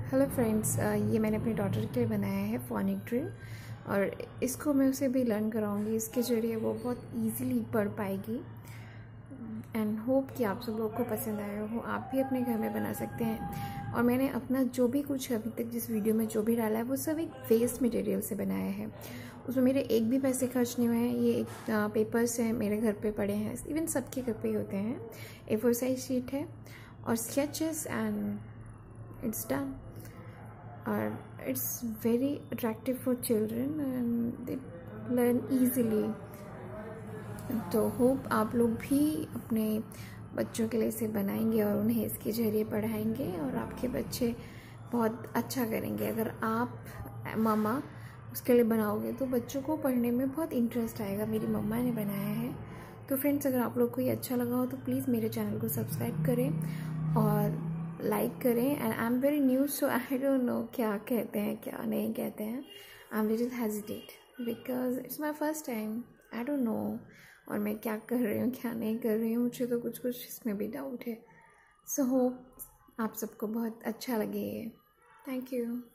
Hello friends, ये मैंने अपनी डॉटर के लिए बनाया है फोनिक ड्रिल और इसको मैं उसे भी लर्न कराऊंगी। इसके ज़रिए वो बहुत इजीली पढ़ पाएगी एंड होप कि आप सब लोग को पसंद आया हो। आप भी अपने घर में बना सकते हैं। और मैंने अपना जो भी कुछ अभी तक जिस वीडियो में जो भी डाला है वो सब एक वेस्ट मटेरियल से बनाया है। उसमें मेरे एक भी पैसे खर्च नहीं हुए हैं। ये एक पेपर्स हैं, मेरे घर पे पड़े हैं, इवन सबके घर पे ही होते हैं। A4 साइज शीट है और स्केचेस एंड इट्स डन। और it's very attractive for children and they learn easily. तो होप आप लोग भी अपने बच्चों के लिए इसे बनाएंगे और उन्हें इसके ज़रिए पढ़ाएंगे और आपके बच्चे बहुत अच्छा करेंगे। अगर आप मामा उसके लिए बनाओगे तो बच्चों को पढ़ने में बहुत इंटरेस्ट आएगा। मेरी मम्मा ने बनाया है। तो फ्रेंड्स, अगर आप लोग को ये अच्छा लगा हो तो प्लीज़ मेरे चैनल को सब्सक्राइब करें और लाइक करें। And I am very new so I don't know क्या कहते हैं क्या नहीं कहते हैं। I am little hesitate because it's my first time. I don't know और मैं क्या कर रही हूँ क्या नहीं कर रही हूँ, मुझे तो कुछ कुछ इसमें भी डाउट है। सो होप आप सबको बहुत अच्छा लगे। Thank you.